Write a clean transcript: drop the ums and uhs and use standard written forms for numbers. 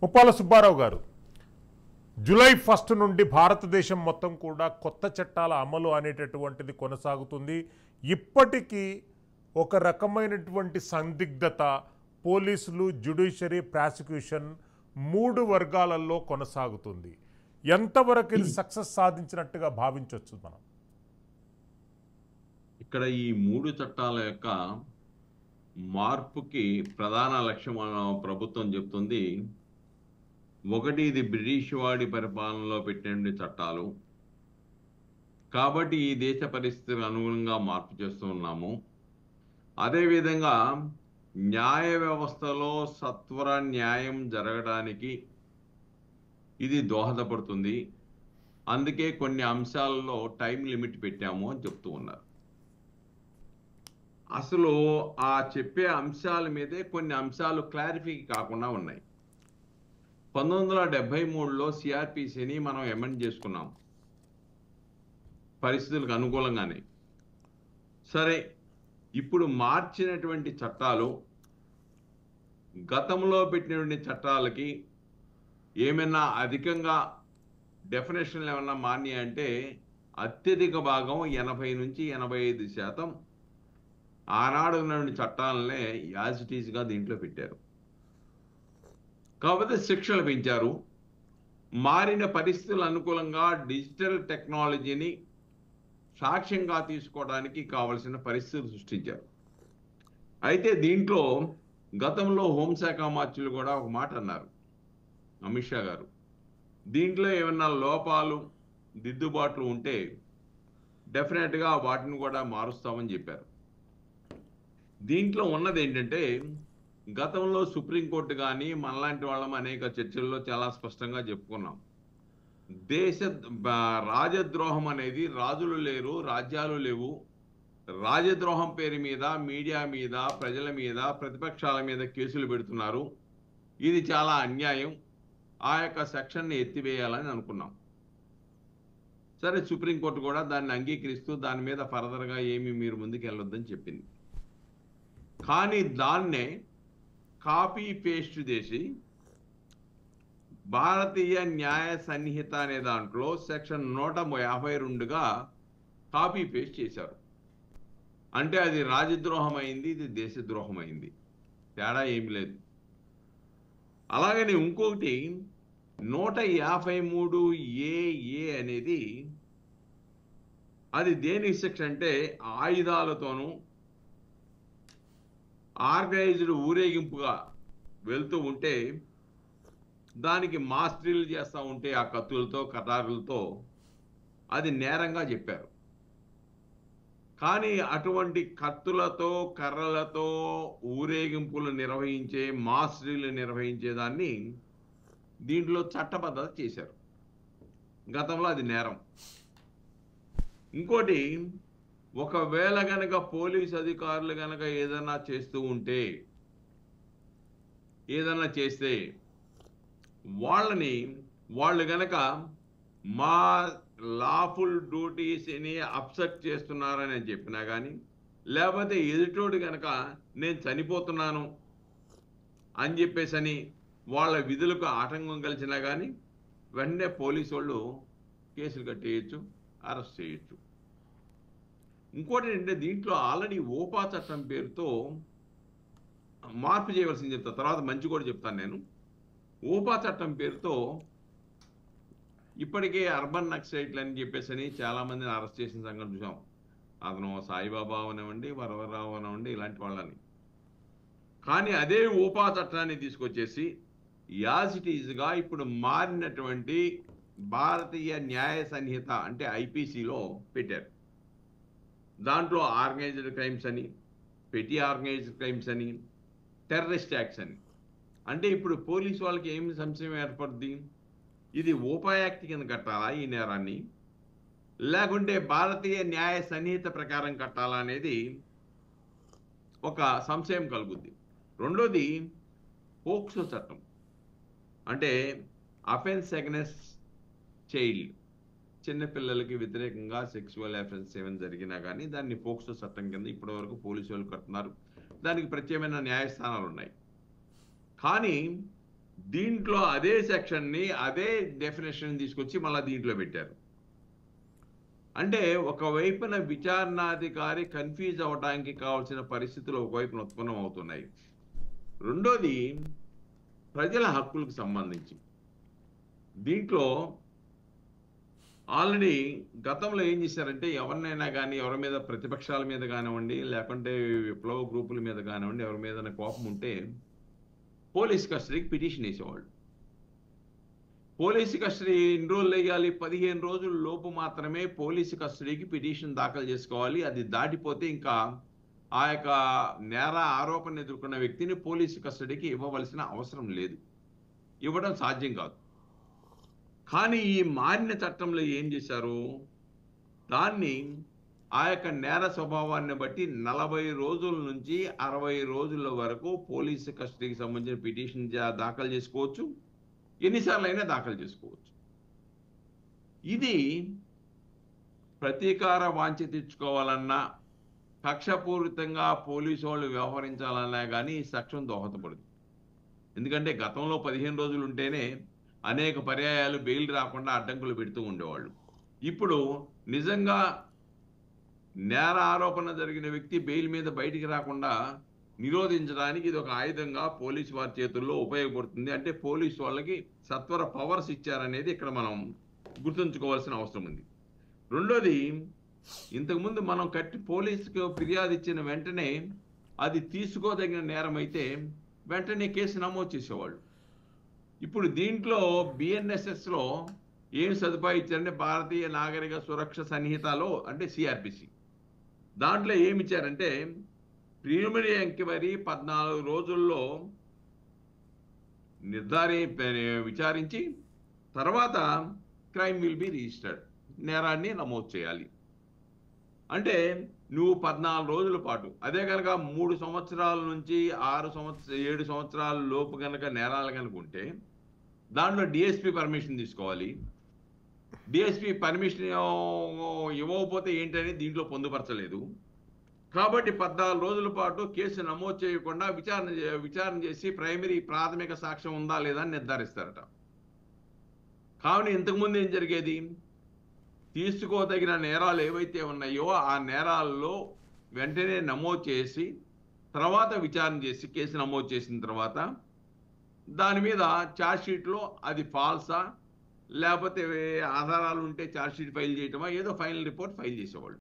ముప్పాల సుబ్బారావు గారు, జూలై 1 నుండి భారతదేశం మొత్తం కూడా కొత్త చట్టాల అమలు అనేటటువంటిది కొనసాగుతుంది. ఇప్పటికీ ఒక రకమైనటువంటి సందిగ్ధత పోలీసులు, జ్యుడిషియరీ, ప్రాసిక్యూషన్ 3 వర్గాలలో కొనసాగుతుంది. ఎంతవరకు ఇది సక్సెస్ సాధించినట్టుగా భావించవచ్చు మనం? ఇక్కడ ఈ 3 చట్టాల యొక్క మార్పుకి ప్రధాన లక్ష్యం ప్రభుత్వం చెప్తుంది. ఒకటి, ఇది బ్రిటిష్ వాడి పరిపాలనలో పెట్టిన చట్టాలు కాబట్టి ఈ దేశ పరిస్థితులకు అనుగుణంగా మార్పు చేస్తూ ఉన్నాము. అదేవిధంగా న్యాయ వ్యవస్థలో సత్వర న్యాయం జరగడానికి ఇది దోహదపడుతుంది. అందుకే కొన్ని అంశాలలో టైం లిమిట్ పెట్టాము అని చెప్తూ ఉన్నారు. అసలు ఆ చెప్పే అంశాల మీదే కొన్ని అంశాలు క్లారిఫై కాకుండా ఉన్నాయి. 1973లో సిఆర్పిసిని మనం అమెండ్ చేసుకున్నాం పరిస్థితులకు అనుకూలంగానే. సరే, ఇప్పుడు మార్చినటువంటి చట్టాలు గతంలో పెట్టినటువంటి చట్టాలకి ఏమైనా అధికంగా డెఫినేషన్లు ఏమన్నా మాన్య అంటే అత్యధిక భాగం 80 నుంచి 85% ఆనాడు ఉన్నటువంటి చట్టాలనే యాజ్ ఇట్ ఈజ్గా దీంట్లో పెట్టారు. కాకపోతే శిక్షలు పెంచారు. మారిన పరిస్థితులు అనుకూలంగా డిజిటల్ టెక్నాలజీని సాక్ష్యంగా తీసుకోవడానికి కావలసిన పరిస్థితులు సృష్టించారు. అయితే దీంట్లో గతంలో హోంశాఖ మార్చులు కూడా ఒక మాట అన్నారు, అమిత్ షా గారు. దీంట్లో ఏమన్నా లోపాలు, దిద్దుబాట్లు ఉంటే డెఫినెట్గా వాటిని కూడా మారుస్తామని చెప్పారు. దీంట్లో ఉన్నది ఏంటంటే, గతంలో సుప్రీంకోర్టు కానీ మనలాంటి వాళ్ళం అనేక చర్చల్లో చాలా స్పష్టంగా చెప్పుకున్నాం. రాజద్రోహం అనేది రాజులు లేరు, రాజ్యాలు లేవు. రాజద్రోహం పేరు మీద మీడియా మీద, ప్రజల మీద, ప్రతిపక్షాల మీద కేసులు పెడుతున్నారు. ఇది చాలా అన్యాయం. ఆ యొక్క సెక్షన్ని ఎత్తివేయాలని అనుకున్నాం. సరే, సుప్రీంకోర్టు కూడా దాన్ని అంగీకరిస్తూ దాని మీద ఫర్దర్గా ఏమీ మీరు ముందుకు వెళ్ళొద్దని చెప్పింది. కానీ దాన్నే కాపీ పేస్ట్ చేసి భారతీయ న్యాయ సన్నిహిత అనే దాంట్లో సెక్షన్ 152గా కాపీ పేస్ట్ చేశారు. అంటే అది రాజద్రోహం అయింది, ఇది దేశద్రోహం అయింది. తేడా ఏమి లేదు. అలాగని ఇంకొకటి 153AA అనేది అది దేనికి సెక్షన్ అంటే ఆయుధాలతోనూ ఆర్గనైజ్డ్ ఊరేగింపుగా వెళ్తూ ఉంటే దానికి మాస్ డ్రిల్ చేస్తూ ఉంటే ఆ కత్తులతో, కటారులతో అది నేరంగా చెప్పారు. కానీ అటువంటి కత్తులతో, కర్రలతో ఊరేగింపులు నిర్వహించే, మాస్ డ్రిల్ నిర్వహించే దాన్ని దీంట్లో చట్టబద్ధత చేశారు. గతంలో అది నేరం. ఇంకోటి, ఒకవేళ గనక పోలీస్ అధికారులు గనక ఏదైనా చేస్తూ ఉంటే, ఏదైనా చేస్తే వాళ్ళు గనక మా లాఫుల్ డ్యూటీస్ని అప్సెట్ చేస్తున్నారని చెప్పినా కానీ, లేకపోతే ఎదుటోడు గనక నేను చనిపోతున్నాను అని చెప్పేసని వాళ్ళ విధులకు ఆటంకం కలిసినా కానీ వెంటనే పోలీసు వాళ్ళు కేసులు కట్టేయచ్చు, అరెస్ట్ చేయొచ్చు. ఇంకోటి ఏంటంటే, దీంట్లో ఆల్రెడీ ఓపా చట్టం పేరుతో మార్పు చేయవలసింది చెప్తా, తర్వాత మంచి కూడా చెప్తాను నేను. ఓపా చట్టం పేరుతో ఇప్పటికే అర్బన్ నక్సలైట్లు అని చెప్పేసి చాలామందిని అరెస్ట్ చేసిన సంగతి చూసాం. అతను సాయిబాబా అవనివ్వండి, వరవరరావు అవనివ్వండి, ఇలాంటి వాళ్ళని. కానీ అదే ఓపా చట్టాన్ని తీసుకొచ్చేసి యాజ్ ఇట్ ఈజ్గా ఇప్పుడు మారినటువంటి భారతీయ న్యాయ సన్నిహిత అంటే ఐపీసీలో పెట్టారు. దాంట్లో ఆర్గనైజ్డ్ క్రైమ్స్ అని, పెటీ ఆర్గనైజ్డ్ క్రైమ్స్ అని, టెర్రరిస్ట్ యాక్ట్స్ అని. అంటే ఇప్పుడు పోలీసు వాళ్ళకి ఏమి సంశయం ఏర్పడుద్ది? ఇది ఓపా యాక్ట్ కింద కట్టాలా ఈ నేరాన్ని, లేకుంటే భారతీయ న్యాయ సన్నిహిత ప్రకారం కట్టాలా అనేది ఒక సంశయం కలుగుద్ది. రెండోది, పోక్సో చట్టం అంటే అఫెన్స్ అగెన్స్ట్ చైల్డ్, చిన్నపిల్లలకి వ్యతిరేకంగా సెక్సువల్ అఫెన్స్ ఏమైనా జరిగినా కానీ దాన్ని పోక్సో చట్టం కింద ఇప్పటివరకు పోలీసు వాళ్ళు కడుతున్నారు. దానికి ప్రత్యేకమైన న్యాయస్థానాలు ఉన్నాయి. కానీ దీంట్లో అదే సెక్షన్ని అదే డెఫినేషన్ తీసుకొచ్చి మళ్ళీ దీంట్లో పెట్టారు. అంటే ఒకవైపున విచారణాధికారి కన్ఫ్యూజ్ అవడానికి కావాల్సిన పరిస్థితులు ఒకవైపున ఉత్పన్నం అవుతున్నాయి. రెండోది ప్రజల హక్కులకు సంబంధించి దీంట్లో ఆల్రెడీ గతంలో ఏం చేశారంటే ఎవరినైనా కానీ ఎవరి మీద ప్రతిపక్షాల మీద కానివ్వండి, లేకుంటే విప్లవ గ్రూపుల మీద కానివ్వండి, ఎవరి మీద కోపం ఉంటే పోలీస్ కస్టడీకి పిటిషన్ వేసేవాళ్ళు. పోలీసు కస్టడీ ఎన్ని రోజులు వేయాలి? 15 రోజుల లోపు మాత్రమే పోలీసు కస్టడీకి పిటిషన్ దాఖలు చేసుకోవాలి. అది దాటిపోతే ఇంకా ఆ యొక్క నేర ఆరోపణ ఎదుర్కొన్న వ్యక్తిని పోలీసు కస్టడీకి ఇవ్వవలసిన అవసరం లేదు, ఇవ్వడం సాధ్యం కాదు. కానీ ఈ మారిన చట్టంలో ఏం చేశారు? దాన్ని ఆ యొక్క నేర స్వభావాన్ని బట్టి 40 రోజుల నుంచి 60 రోజుల వరకు పోలీసు కస్టడీకి సంబంధించిన పిటిషన్ దాఖలు చేసుకోవచ్చు, ఎన్నిసార్లు అయినా దాఖలు చేసుకోవచ్చు. ఇది ప్రతీకార వాంఛ తెచ్చుకోవాలన్నా, కక్షపూరితంగా పోలీసు వాళ్ళు వ్యవహరించాలన్నా కానీ ఈ సెక్షన్ దోహదపడదు. ఎందుకంటే గతంలో 15 రోజులు ఉంటేనే అనేక పర్యాయాలు బెయిల్ రాకుండా అడ్డంకులు పెడుతూ ఉండేవాళ్ళు. ఇప్పుడు నిజంగా నేర ఆరోపణ జరిగిన వ్యక్తి బెయిల్ మీద బయటికి రాకుండా నిరోధించడానికి ఇది ఒక ఆయుధంగా పోలీసు వారి చేతుల్లో ఉపయోగపడుతుంది. అంటే పోలీసు వాళ్ళకి సత్వర పవర్స్ ఇచ్చారనేది ఇక్కడ మనం గుర్తుంచుకోవాల్సిన అవసరం ఉంది. రెండోది, ఇంతకుముందు మనం పోలీసుకు ఫిర్యాదు ఇచ్చిన వెంటనే అది తీసుకోదగిన నేరం అయితే వెంటనే కేసు నమోదు చేసేవాళ్ళు. ఇప్పుడు దీంట్లో బిఎన్ఎస్ఎస్లో ఏం సదుపాయం ఇచ్చారంటే భారతీయ నాగరిక సురక్ష సంహితలో అంటే సిఆర్పిసి దాంట్లో ఏమి ఇచ్చారంటే ప్రిలిమినరీ ఎంక్వైరీ 14 రోజుల్లో విచారించి తర్వాత క్రైమ్ విల్ బి రిజిస్టర్డ్, నేరాన్ని నమోదు చేయాలి. అంటే నువ్వు 14 రోజుల పాటు, అదే కనుక 3 సంవత్సరాల నుంచి 7 సంవత్సరాల లోపు కనుక నేరాలు కనుక ఉంటే దాంట్లో డిఎస్పి పర్మిషన్ తీసుకోవాలి. డిఎస్పి పర్మిషన్ ఇవ్వకపోతే ఏంటనేది దీంట్లో పొందుపరచలేదు. కాబట్టి 14 రోజుల పాటు కేసు నమోదు చేయకుండా విచారణ చేసి ప్రాథమిక సాక్ష్యం ఉందా లేదా అని నిర్ధారిస్తారట. కావున ఇంతకుముందు ఏం జరిగేది? తీసుకోదగిన నేరాలు ఏవైతే ఉన్నాయో ఆ నేరాల్లో వెంటనే నమోదు చేసి తర్వాత విచారణ చేసి కేసు నమోదు చేసిన తర్వాత దాని మీద ఛార్జ్షీట్లో అది ఫాల్సా లేకపోతే ఆధారాలు ఉంటే ఛార్జ్షీట్ ఫైల్ చేయటమా, ఏదో ఫైనల్ రిపోర్ట్ ఫైల్ చేసేవాళ్ళు.